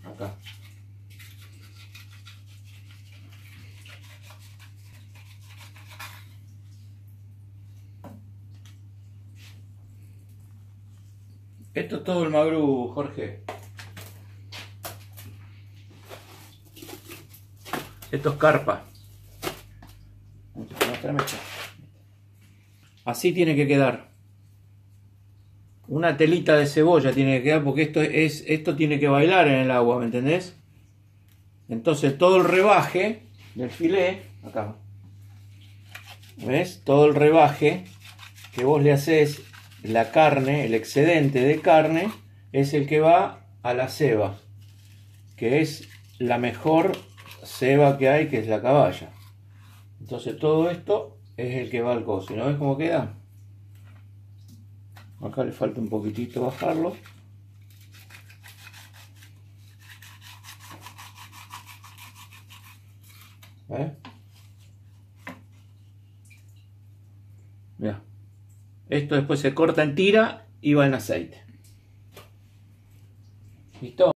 acá. Esto es todo el magru, Jorge. Esto es carpa. Así tiene que quedar. Una telita de cebolla tiene que quedar, porque esto tiene que bailar en el agua, ¿me entendés? Entonces todo el rebaje del filé, acá, ¿ves? Todo el rebaje que vos le haces, la carne, el excedente de carne, es el que va a la ceba, que es la mejor ceba que hay, que es la caballa. Entonces todo esto es el que va al coso. ¿No ves cómo queda? Acá le falta un poquitito bajarlo. ¿Ves? Mira. Esto después se corta en tira y va en aceite. ¿Listo?